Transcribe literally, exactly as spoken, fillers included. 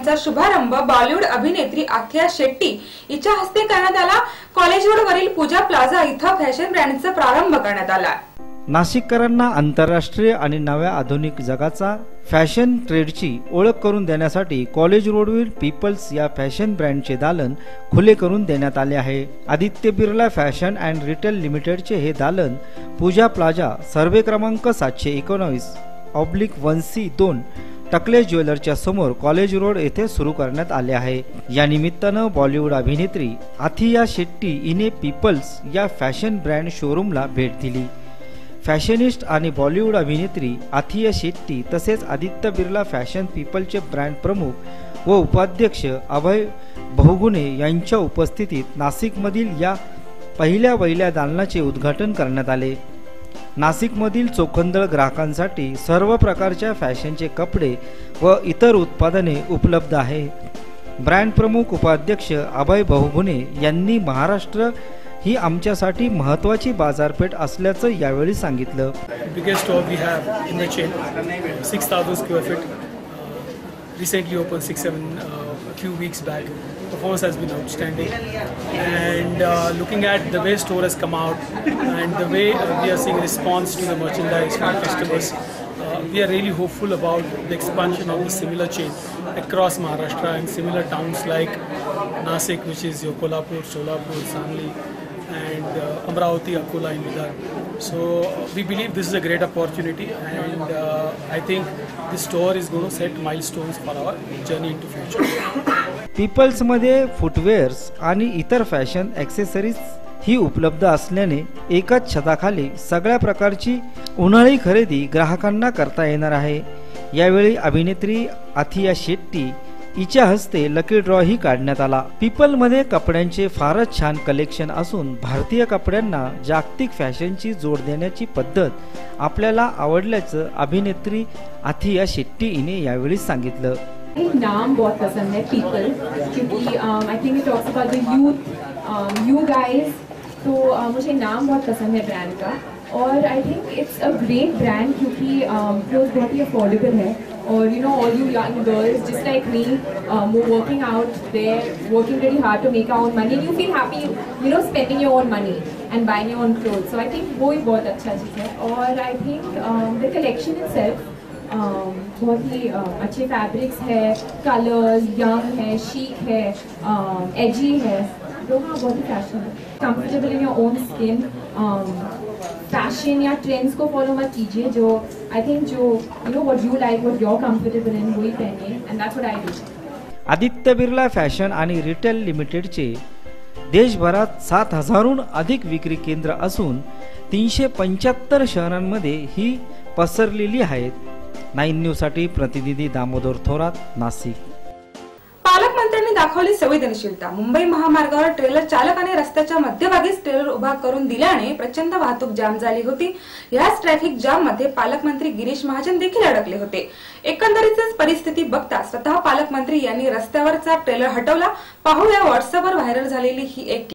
ब्रँडचा शुभारंभ बॉलिवूड अभिनेत्री आथिया शेट्टी हिच्या हस्ते करण्यात आला। कॉलेज रोड वरील पूजा प्लाझा इथं फॅशन ब्रँडचा प्रारंभ करण्यात आला। नाशिककरांना आंतरराष्ट्रीय आणि नव्या आधुनिक जगाचा फॅशन ट्रेडची ओळख करून देण्यासाठी कॉलेज रोडवरील पीपल्स या फॅशन ब्रँडचे दालन खुले करून देण्यात आले आहे। Aditya Birla fashion and retail लिमिटेडचे हे दालन पूजा प्लाझा सर्वे क्रमांक सातशे एकोणावीस ऑब्लिक वन सी दोन टकले ज्वेलरच्या समोर कॉलेज रोड येथे सुरू करण्यात आले आहे। या निमित्तानं बॉलिवूड अभिनेत्री आथिया शेट्टी हिने पीपल्स या फॅशन ब्रँड शोरूमला भेट दिली। फॅशनिस्ट आणि बॉलिवूड अभिनेत्री आथिया शेट्टी तसेच आदित्य बिर्ला फॅशन पीपलचे ब्रँड प्रमुख व उपाध्यक्ष अभय बहुगुणे यांच्या उपस्थितीत नाशिकमधील या पहिल्या वहिल्या दालनाचे उद्घाटन करण्यात आले। नाशिकमधील चोखंदळ ग्राहकांसाठी सर्व प्रकारच्या फॅशनचे कपडे व इतर उत्पादने उपलब्ध आहे। ब्रँड प्रमुख उपाध्यक्ष अभय बहुगुणे यांनी महाराष्ट्र ही आमच्यासाठी महत्त्वाची बाजारपेठ असल्याचं यावेळी सांगितलं। Biggest store we have in the chain six thousand square feet recently opened six seven uh, few weeks back. Performance has been outstanding, and uh, looking at the way store has come out and the way uh, we are seeing response to the merchandise from customers, uh, we are really hopeful about the expansion of the similar chain across Maharashtra and similar towns like Nashik, which is your Kolhapur, Solapur, Sangli, and uh, Amravati, Akola in Bidar. So uh, we believe this is a great opportunity, and uh, I think this store is going to set milestones for our journey into future. People's मध्ये footwears आणि इतर fashion accessories ही उपलब्ध असल्याने एकाच छताखाली सगळ्या प्रकारची उन्हाळी खरेदी ग्राहकांना करता येणार आहे। यावेळी अभिनेत्री आथिया शेट्टी हिच्या हस्ते लकी ड्रॉ ही काढण्यात आला। पीपल मध्ये कपड्यांचे फारच छान कलेक्शन असून भारतीय कपड्यांना जागतिक फॅशनची जोड देण्याची पद्धत आपल्याला आवडल्याचं अभिनेत्री आथिया शेट्टी हिने यावेळी सांगितलं। नाम बहुत पसंद है पीपल, क्योंकि I think it talks about the youth you guys, तो uh, मुझे नाम बहुत पसंद है ब्रांड का, और I think it's a great brand क्योंकि क्लोथ बहुत ही अफोर्डेबल है। और you know all you young girls just like me working out there, working very hard to make our own money, you feel happy you know spending your own money and buying your own cloth. So I think वो ही बहुत अच्छा चीज़ है। और I think the collection itself Um, बहुत ही uh, अच्छे फैब्रिक्स है, कलर्स यंग है, शीक है, एजी uh, है, तो हाँ बहुत ही फैशन है। Comfortable in your own skin, fashion या ट्रेंड्स को फॉलो मत कीजिए, जो आई थिंक जो you know what you like, what you are comfortable in, वही पहनिए, and that's what I do. Aditya Birla fashion आणि रिटेल लिमिटेडचे देशभरात सात हजारहून अधिक विक्री केंद्र असून तीनशे पंच्याहत्तर शहरांमध्ये ही पसरलेली आहेत। नाईन न्यूज साठी प्रतिनिधी दामोदर थोरात, नाशिक। पालकमंत्र्यांनी दाखवली संवेदनशीलता। मुंबई महामार्गावर ट्रेलर चालकाने रस्त्याच्या मध्यभागीच ट्रेलर उभा करून दिल्याने प्रचंड वाहतूक जाम झाली होती। याच ट्रॅफिक जाम मध्ये पालकमंत्री गिरीश महाजन देखील अडकले होते। एकंदरीतच परिस्थिती बघता स्वतः पालकमंत्री यांनी रस्त्यावरचा ट्रेलर हटवला। पाहूया व्हॉट्सअपवर व्हायरल झालेली ही एक